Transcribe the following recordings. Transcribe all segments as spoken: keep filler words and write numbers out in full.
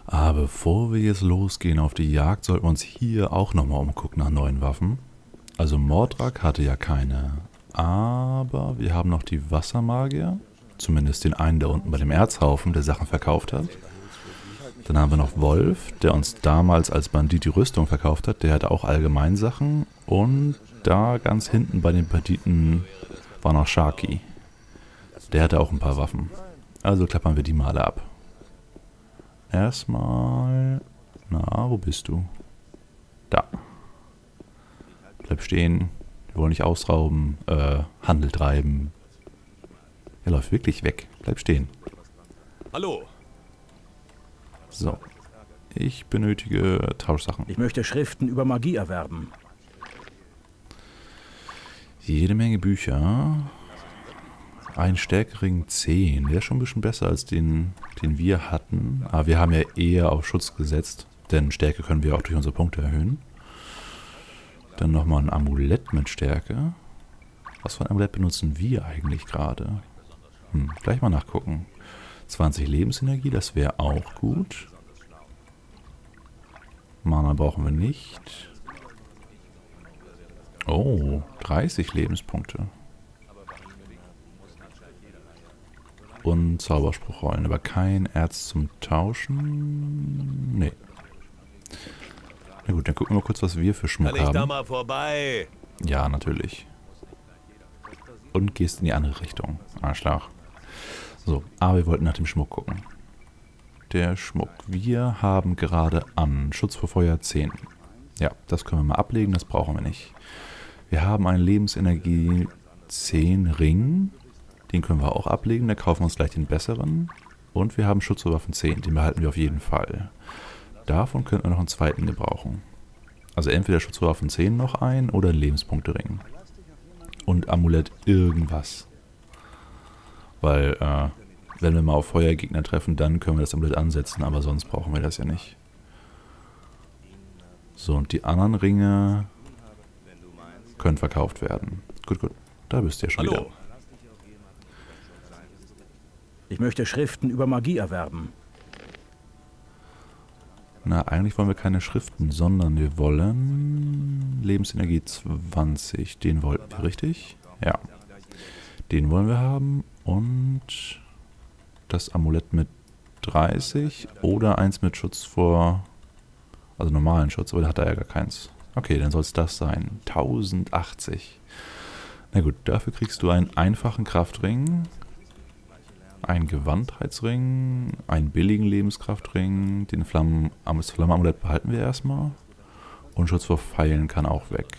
Aber bevor wir jetzt losgehen auf die Jagd, sollten wir uns hier auch nochmal umgucken nach neuen Waffen. Also Mordrak hatte ja keine, aber wir haben noch die Wassermagier. Zumindest den einen, der unten bei dem Erzhaufen der Sachen verkauft hat. Dann haben wir noch Wolf, der uns damals als Bandit die Rüstung verkauft hat. Der hatte auch Allgemeinsachen. Und da ganz hinten bei den Banditen war noch Sharky. Der hatte auch ein paar Waffen. Also klappern wir die mal alle ab. Erstmal... Na, wo bist du? Da. Bleib stehen. Wir wollen nicht ausrauben, äh, Handel treiben. Er läuft wirklich weg. Bleib stehen. Hallo. So. Ich benötige Tauschsachen. Ich möchte Schriften über Magie erwerben. Jede Menge Bücher. Ein Stärkering zehn. Der ist schon ein bisschen besser als den, den wir hatten. Aber wir haben ja eher auf Schutz gesetzt. Denn Stärke können wir auch durch unsere Punkte erhöhen. Dann nochmal ein Amulett mit Stärke. Was für ein Amulett benutzen wir eigentlich gerade? Hm, gleich mal nachgucken. zwanzig Lebensenergie, das wäre auch gut. Mana brauchen wir nicht. Oh, dreißig Lebenspunkte. Und Zauberspruchrollen, aber kein Erz zum Tauschen. Nee. Na gut, dann gucken wir mal kurz, was wir für Schmuck Kann ich haben. da mal vorbei? Ja, natürlich. Und gehst in die andere Richtung. Arschlag. So, aber wir wollten nach dem Schmuck gucken. Der Schmuck. Wir haben gerade an Schutz vor Feuer zehn. Ja, das können wir mal ablegen, das brauchen wir nicht. Wir haben einen Lebensenergie zehn Ring. Den können wir auch ablegen, da kaufen wir uns gleich den besseren. Und wir haben Schutz vor Waffen zehn, den behalten wir auf jeden Fall. Davon könnten wir noch einen zweiten gebrauchen. Also entweder Schutz vor Waffen zehn noch ein oder einen Lebenspunktering. Und Amulett irgendwas. Weil, äh, wenn wir mal auf Feuergegner treffen, dann können wir das Amulett ansetzen, aber sonst brauchen wir das ja nicht. So, und die anderen Ringe können verkauft werden. Gut, gut. Da bist du ja schon Hallo. wieder. Ich möchte Schriften über Magie erwerben. Na, eigentlich wollen wir keine Schriften, sondern wir wollen Lebensenergie zwanzig. Den wollten wir, richtig? Ja. Den wollen wir haben und das Amulett mit dreißig oder eins mit Schutz vor, also normalen Schutz, aber da hat er ja gar keins. Okay, dann soll es das sein. tausendachtzig. Na gut, dafür kriegst du einen einfachen Kraftring, einen Gewandheitsring, einen billigen Lebenskraftring, den Flammen, das Flammenamulett behalten wir erstmal und Schutz vor Pfeilen kann auch weg.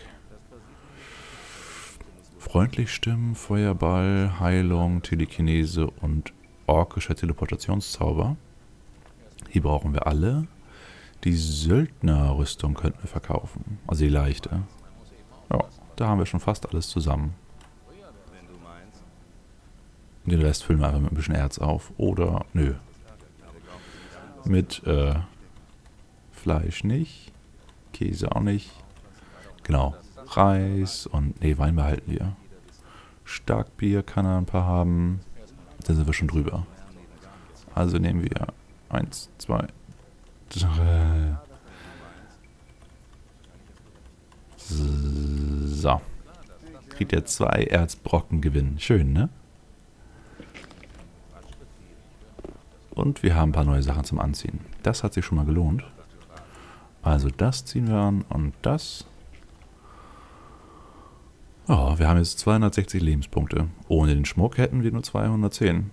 Freundlich stimmen, Feuerball, Heilung, Telekinese und orkischer Teleportationszauber. Hier brauchen wir alle. Die Söldnerrüstung könnten wir verkaufen, also die leichte. Ja, da haben wir schon fast alles zusammen. Den Rest füllen wir einfach mit ein bisschen Erz auf. Oder, nö. Mit äh, Fleisch nicht. Käse auch nicht. Genau. Reis und, nee, Wein behalten wir. Starkbier kann er ein paar haben. Da sind wir schon drüber. Also nehmen wir eins, zwei, drei. So. Kriegt er zwei Erzbrocken Gewinn. Schön, ne? Und wir haben ein paar neue Sachen zum Anziehen. Das hat sich schon mal gelohnt. Also das ziehen wir an und das. Oh, wir haben jetzt zweihundertsechzig Lebenspunkte. Ohne den Schmuck hätten wir nur zweihundertzehn.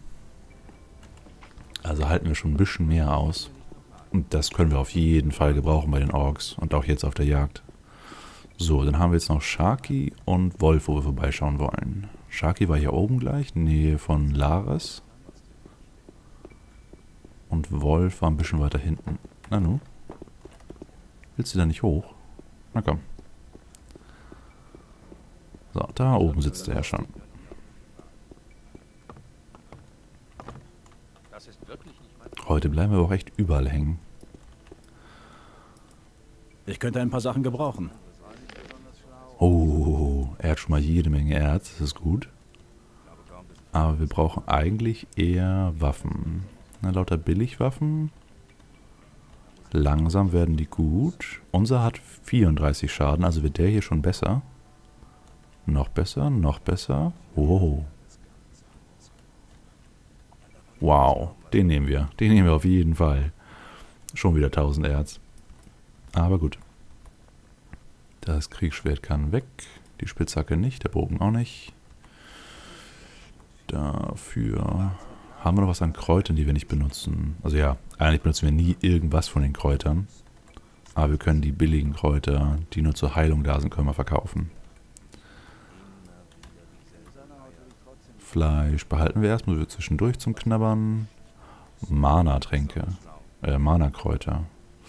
Also halten wir schon ein bisschen mehr aus. Und das können wir auf jeden Fall gebrauchen bei den Orks. Und auch jetzt auf der Jagd. So, dann haben wir jetzt noch Sharky und Wolf, wo wir vorbeischauen wollen. Sharky war hier oben gleich, Nähe von Lares. Und Wolf war ein bisschen weiter hinten. Na nu? Willst du da nicht hoch? Na komm. So, da oben sitzt er ja schon. Heute bleiben wir aber auch echt überall hängen. Ich könnte ein paar Sachen gebrauchen. Oh, er hat schon mal jede Menge Erz, das ist gut. Aber wir brauchen eigentlich eher Waffen. Na, lauter Billigwaffen. Langsam werden die gut. Unser hat vierunddreißig Schaden, also wird der hier schon besser. Noch besser, noch besser. Oh. Wow, den nehmen wir. Den nehmen wir auf jeden Fall. Schon wieder tausend Erz. Aber gut. Das Kriegsschwert kann weg. Die Spitzhacke nicht, der Bogen auch nicht. Dafür haben wir noch was an Kräutern, die wir nicht benutzen. Also ja, eigentlich benutzen wir nie irgendwas von den Kräutern. Aber wir können die billigen Kräuter, die nur zur Heilung da sind, können wir verkaufen. Fleisch behalten wir erstmal, wir zwischendurch zum Knabbern. Mana-Tränke. Äh, Mana-Kräuter.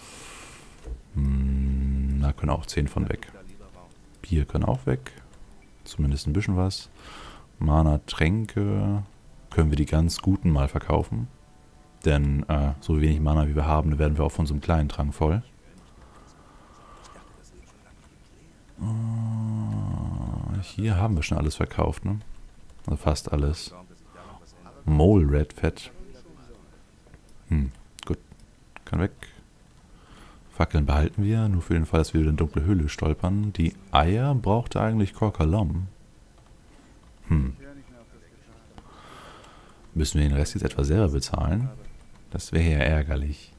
Hm, da können auch zehn von weg. Bier können auch weg. Zumindest ein bisschen was. Mana-Tränke können wir die ganz guten mal verkaufen. Denn äh, so wenig Mana wie wir haben, da werden wir auch von so einem kleinen Trank voll. Uh, hier haben wir schon alles verkauft, ne? Also fast alles. Mole Red Fett. Hm, gut. Kann weg. Fackeln behalten wir, nur für den Fall, dass wir über eine dunkle Höhle stolpern. Die Eier brauchte eigentlich Korkalom. Hm. Müssen wir den Rest jetzt etwa selber bezahlen? Das wäre ja ärgerlich.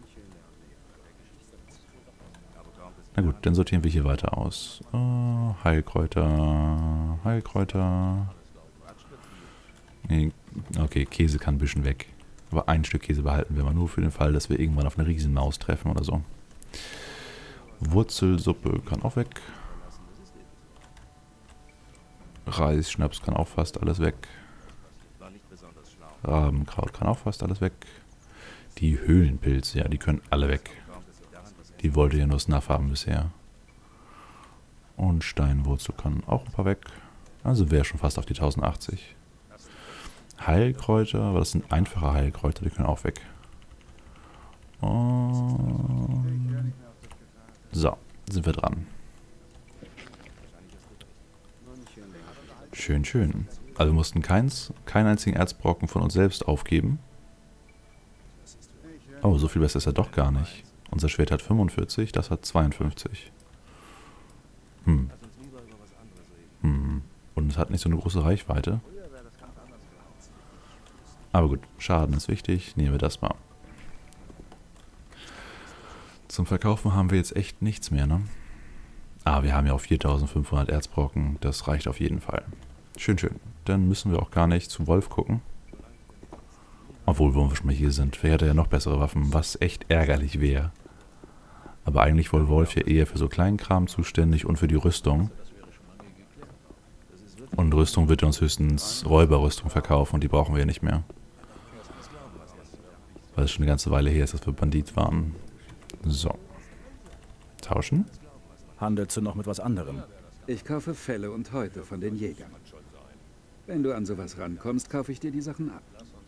Na gut, dann sortieren wir hier weiter aus. Oh, Heilkräuter, Heilkräuter. Nee, okay, Käse kann ein bisschen weg. Aber ein Stück Käse behalten wir mal nur für den Fall, dass wir irgendwann auf eine Riesenmaus treffen oder so. Wurzelsuppe kann auch weg. Reisschnaps kann auch fast alles weg. Rabenkraut kann auch fast alles weg. Die Höhlenpilze, ja, die können alle weg. Die wollte ja nur Snuff haben bisher. Und Steinwurzel kann auch ein paar weg. Also wäre schon fast auf die tausendachtzig. Heilkräuter, aber das sind einfache Heilkräuter, die können auch weg. Und so, sind wir dran. Schön, schön. Also wir mussten keins, keinen einzigen Erzbrocken von uns selbst aufgeben. Oh, so viel besser ist er doch gar nicht. Unser Schwert hat fünfundvierzig, das hat zweiundfünfzig. Hm. Hm. Und es hat nicht so eine große Reichweite. Aber gut, Schaden ist wichtig. Nehmen wir das mal. Zum Verkaufen haben wir jetzt echt nichts mehr, ne? Ah, wir haben ja auch viertausendfünfhundert Erzbrocken. Das reicht auf jeden Fall. Schön, schön. Dann müssen wir auch gar nicht zu Wolf gucken. Obwohl, wo wir schon mal hier sind. Wer hätte ja noch bessere Waffen, was echt ärgerlich wäre. Aber eigentlich wohl Wolf ja eher für so kleinen Kram zuständig und für die Rüstung. Und Rüstung wird uns höchstens Räuberrüstung verkaufen und die brauchen wir ja nicht mehr. Weil es schon eine ganze Weile her ist, dass wir Bandit waren. So. Tauschen? Handelst du noch mit was anderem? Ich kaufe Felle und Häute von den Jägern. Wenn du an sowas rankommst, kaufe ich dir die Sachen ab.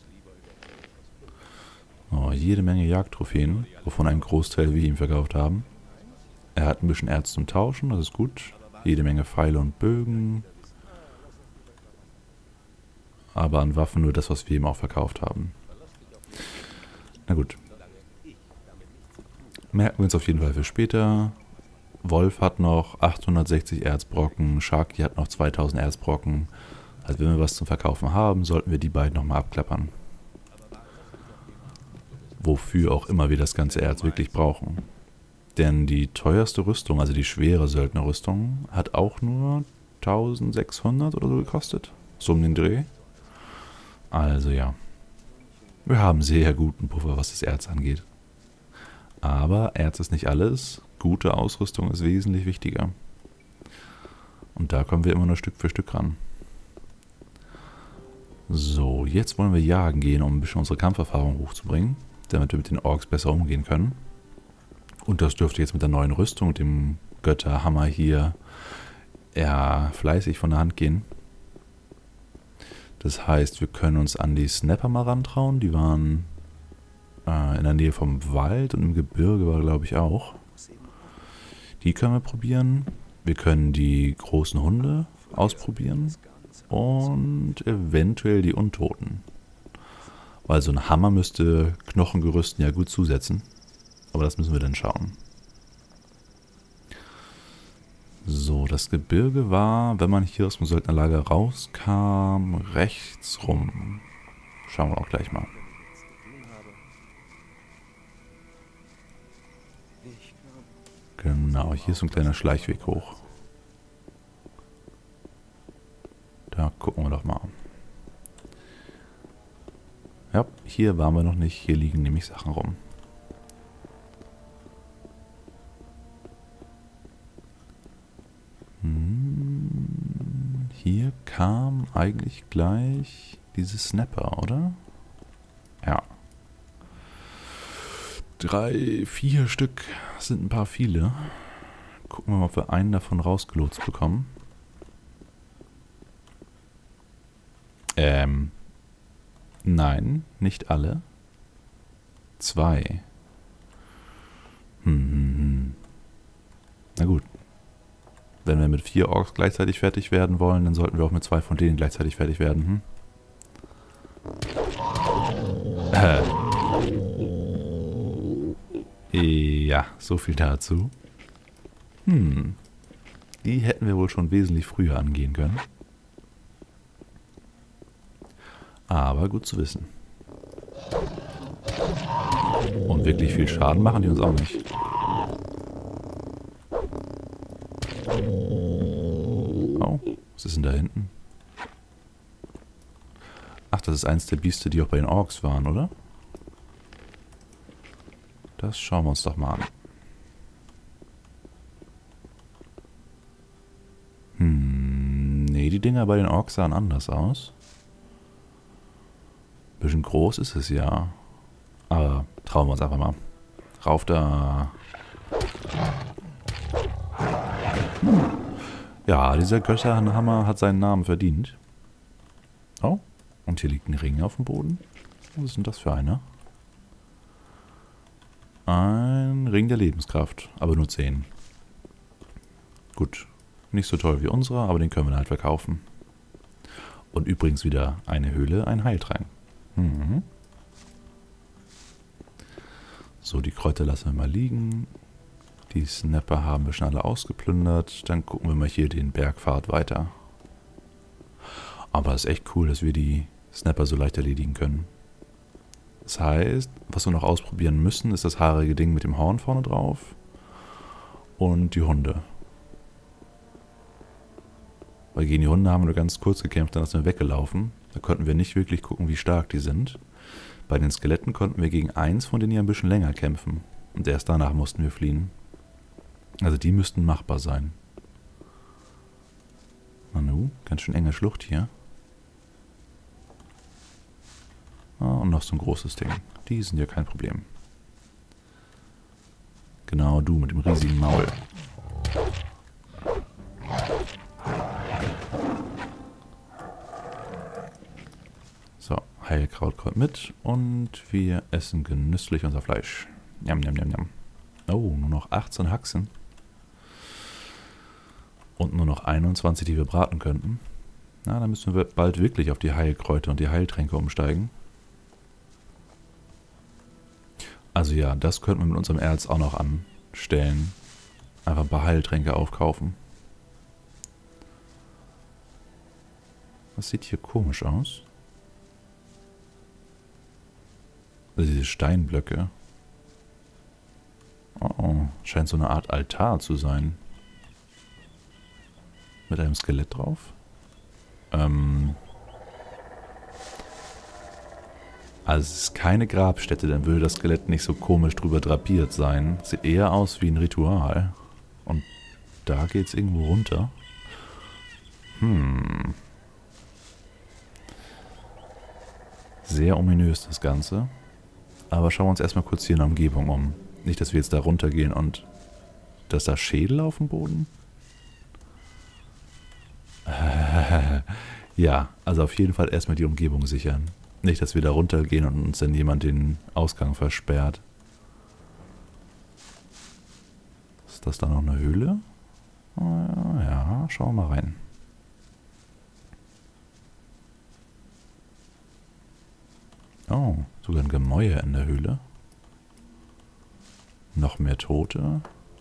Oh, jede Menge Jagdtrophäen, wovon ein Großteil wir ihm verkauft haben. Er hat ein bisschen Erz zum Tauschen, das ist gut. Jede Menge Pfeile und Bögen. Aber an Waffen nur das, was wir ihm auch verkauft haben. Na gut. Merken wir uns auf jeden Fall für später. Wolf hat noch achthundertsechzig Erzbrocken, Sharky hat noch zweitausend Erzbrocken. Also wenn wir was zum Verkaufen haben, sollten wir die beiden nochmal abklappern. Wofür auch immer wir das ganze Erz wirklich brauchen. Denn die teuerste Rüstung, also die schwere Söldnerrüstung, hat auch nur eintausendsechshundert oder so gekostet. So um den Dreh. Also ja. Wir haben sehr guten Puffer, was das Erz angeht. Aber Erz ist nicht alles. Gute Ausrüstung ist wesentlich wichtiger. Und da kommen wir immer nur Stück für Stück ran. So, jetzt wollen wir jagen gehen, um ein bisschen unsere Kampferfahrung hochzubringen, damit wir mit den Orks besser umgehen können. Und das dürfte jetzt mit der neuen Rüstung, mit dem Götterhammer hier, ja, fleißig von der Hand gehen. Das heißt, wir können uns an die Snapper mal rantrauen. Die waren äh, in der Nähe vom Wald und im Gebirge war, glaube ich, auch. Die können wir probieren. Wir können die großen Hunde ausprobieren. Und eventuell die Untoten. Weil so ein Hammer müsste Knochengerüsten ja gut zusetzen. Aber das müssen wir dann schauen. So, das Gebirge war, wenn man hier aus dem Söldnerlager rauskam, rechts rum. Schauen wir auch gleich mal. Genau, hier ist so ein kleiner Schleichweg hoch. Da gucken wir doch mal. Ja, hier waren wir noch nicht. Hier liegen nämlich Sachen rum. Hm, hier kam eigentlich gleich diese Snapper, oder? Ja. Drei, vier Stück sind ein paar viele. Gucken wir mal, ob wir einen davon rausgelotst bekommen. Ähm. Nein, nicht alle. Zwei. Hm, hm, hm. Na gut. Wenn wir mit vier Orks gleichzeitig fertig werden wollen, dann sollten wir auch mit zwei von denen gleichzeitig fertig werden. Hm? Äh. Ja, so viel dazu. Hm. Die hätten wir wohl schon wesentlich früher angehen können. Aber gut zu wissen. Und wirklich viel Schaden machen die uns auch nicht. Oh, was ist denn da hinten? Ach, das ist eins der Bieste, die auch bei den Orks waren, oder? Das schauen wir uns doch mal an. Hm, nee, die Dinger bei den Orks sahen anders aus. Bisschen groß ist es ja. Aber trauen wir uns einfach mal. Rauf da. Hm. Ja, dieser Götterhammer hat seinen Namen verdient. Oh, und hier liegt ein Ring auf dem Boden. Was ist denn das für einer? Ein Ring der Lebenskraft, aber nur zehn. Gut, nicht so toll wie unserer, aber den können wir halt verkaufen. Und übrigens wieder eine Höhle, ein Heiltrank. Mhm. So, die Kräuter lassen wir mal liegen. Die Snapper haben wir schon alle ausgeplündert. Dann gucken wir mal hier den Bergpfad weiter. Aber es ist echt cool, dass wir die Snapper so leicht erledigen können. Das heißt, was wir noch ausprobieren müssen, ist das haarige Ding mit dem Horn vorne drauf. Und die Hunde. Weil gegen die Hunde haben wir nur ganz kurz gekämpft, dann sind wir weggelaufen. Da konnten wir nicht wirklich gucken, wie stark die sind. Bei den Skeletten konnten wir gegen eins von denen ja ein bisschen länger kämpfen. Und erst danach mussten wir fliehen. Also die müssten machbar sein. Nanu, ganz schön enge Schlucht hier. Ah, und noch so ein großes Ding. Die sind ja kein Problem. Genau, du mit dem riesigen Maul. So, Heilkraut kommt mit und wir essen genüsslich unser Fleisch. Njam, njam, njam, njam. Oh, nur noch achtzehn Haxen. Und nur noch einundzwanzig, die wir braten könnten. Na, dann müssen wir bald wirklich auf die Heilkräuter und die Heiltränke umsteigen. Also ja, das könnten wir mit unserem Erz auch noch anstellen. Einfach ein paar Heiltränke aufkaufen. Das sieht hier komisch aus. Also diese Steinblöcke. Oh, oh, scheint so eine Art Altar zu sein. Mit einem Skelett drauf. Ähm... Also es ist keine Grabstätte, dann würde das Skelett nicht so komisch drüber drapiert sein. Sieht eher aus wie ein Ritual. Und da geht es irgendwo runter. Hm. Sehr ominös das Ganze. Aber schauen wir uns erstmal kurz hier in der Umgebung um. Nicht, dass wir jetzt da runtergehen und... Da ist da Schädel auf dem Boden? Äh, ja, also auf jeden Fall erstmal die Umgebung sichern. Nicht, dass wir da runtergehen und uns dann jemand den Ausgang versperrt. Ist das da noch eine Höhle? Ja, schauen wir mal rein. Oh, sogar ein Gemäuer in der Höhle. Noch mehr Tote.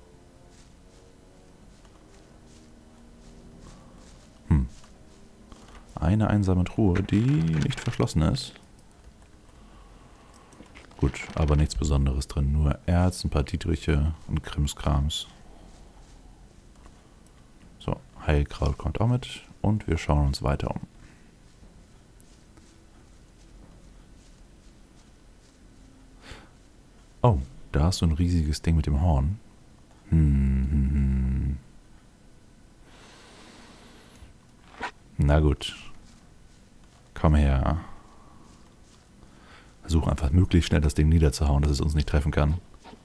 Hm. Eine einsame Truhe, die nicht verschlossen ist. Gut, aber nichts Besonderes drin. Nur Erz, ein paar Dietriche und Krimskrams. So, Heilkraut kommt auch mit. Und wir schauen uns weiter um. Oh, da ist so ein riesiges Ding mit dem Horn. Hm, hm, hm. Na gut. Komm her. Versuchen einfach möglichst schnell das Ding niederzuhauen, dass es uns nicht treffen kann.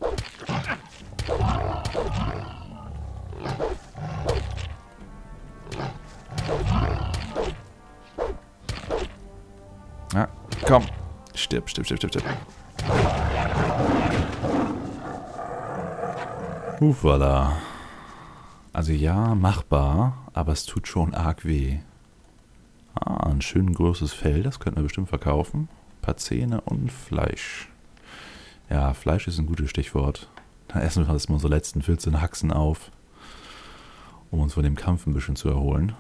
Ja, komm. Stirb, stirb, stirb, stirb, stirb. Hufwalla. Also ja, machbar, aber es tut schon arg weh. Ah, ein schön großes Fell, das könnten wir bestimmt verkaufen. Ein paar Zähne und Fleisch. Ja, Fleisch ist ein gutes Stichwort. Da essen wir erstmal unsere letzten vierzehn Haxen auf, um uns von dem Kampf ein bisschen zu erholen.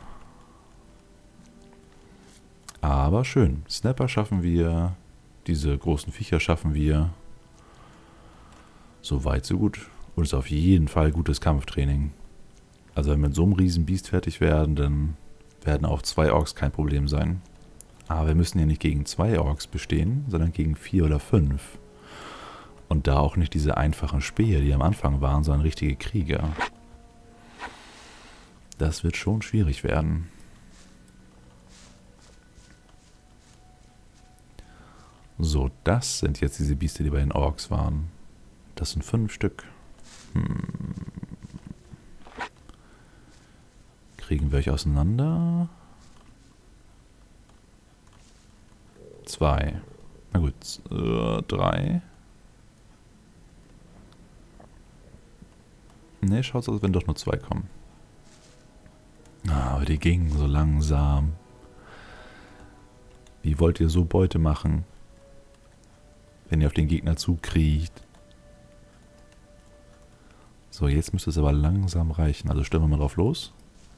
Aber schön. Snapper schaffen wir. Diese großen Viecher schaffen wir. So weit, so gut. Und es ist auf jeden Fall gutes Kampftraining. Also wenn wir mit so einem riesen Biest fertig werden, dann werden auch zwei Orks kein Problem sein. Aber wir müssen ja nicht gegen zwei Orks bestehen, sondern gegen vier oder fünf. Und da auch nicht diese einfachen Speer, die am Anfang waren, sondern richtige Krieger. Das wird schon schwierig werden. So, das sind jetzt diese Biester, die bei den Orks waren. Das sind fünf Stück. Hm. Kriegen wir euch auseinander? Zwei. Na gut, äh, drei. Ne, schaut so aus, als wenn doch nur zwei kommen. Ah, aber die gingen so langsam. Wie wollt ihr so Beute machen, wenn ihr auf den Gegner zukriecht? So, jetzt müsste es aber langsam reichen. Also stellen wir mal drauf los.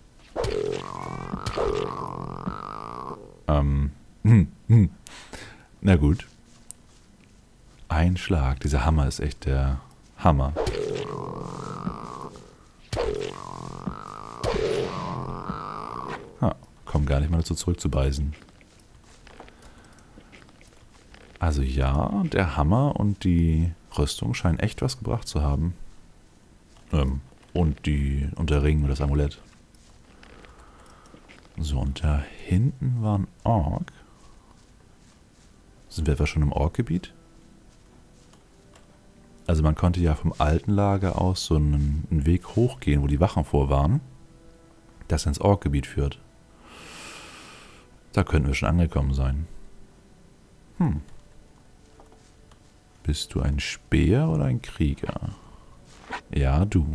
Ähm, hm, hm. Na gut. Ein Schlag. Dieser Hammer ist echt der Hammer. Ha, komm gar nicht mal dazu zurückzubeißen. Also ja, der Hammer und die Rüstung scheinen echt was gebracht zu haben. Ähm, und, die, und der Ring und das Amulett. So, und da hinten war ein Ork. Sind wir etwa schon im Ork-Gebiet? Also man konnte ja vom alten Lager aus so einen, einen Weg hochgehen, wo die Wachen vor waren, das ins Ork-Gebiet führt. Da könnten wir schon angekommen sein. Hm. Bist du ein Speer oder ein Krieger? Ja, du.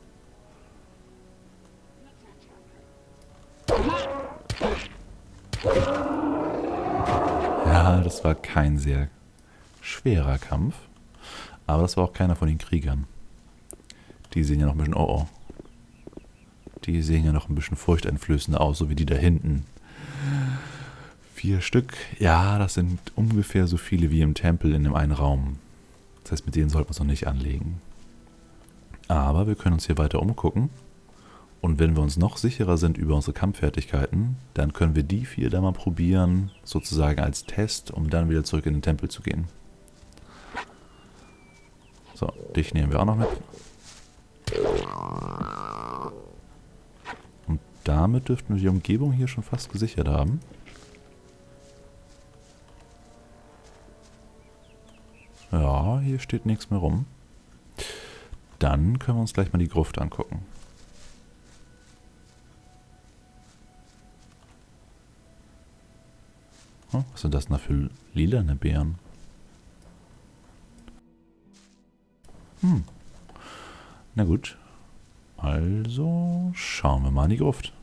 Ja, das war kein sehr schwerer Kampf. Aber das war auch keiner von den Kriegern. Die sehen ja noch ein bisschen... Oh, oh. Die sehen ja noch ein bisschen furchteinflößender aus, so wie die da hinten. Vier Stück. Ja, das sind ungefähr so viele wie im Tempel in dem einen Raum. Das heißt, mit denen sollten wir uns noch nicht anlegen. Aber wir können uns hier weiter umgucken. Und wenn wir uns noch sicherer sind über unsere Kampffertigkeiten, dann können wir die vier da mal probieren, sozusagen als Test, um dann wieder zurück in den Tempel zu gehen. So, dich nehmen wir auch noch mit. Und damit dürften wir die Umgebung hier schon fast gesichert haben. Ja, hier steht nichts mehr rum. Dann können wir uns gleich mal die Gruft angucken. Oh, was sind das denn da für lilane Beeren? Hm. Na gut. Also schauen wir mal in die Gruft.